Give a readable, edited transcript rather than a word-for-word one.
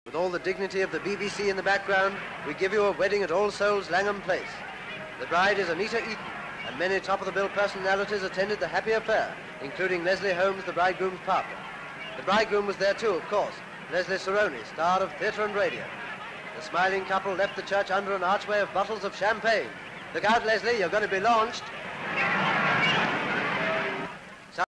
With all the dignity of the BBC in the background, we give you a wedding at All Souls, Langham Place. The bride is Anita Eaton, and many top-of-the-bill personalities attended the happy affair, including Leslie Holmes, the bridegroom's partner. The bridegroom was there too, of course, Leslie Saroni, star of theatre and radio. The smiling couple left the church under an archway of bottles of champagne. Look out, Leslie, you're going to be launched.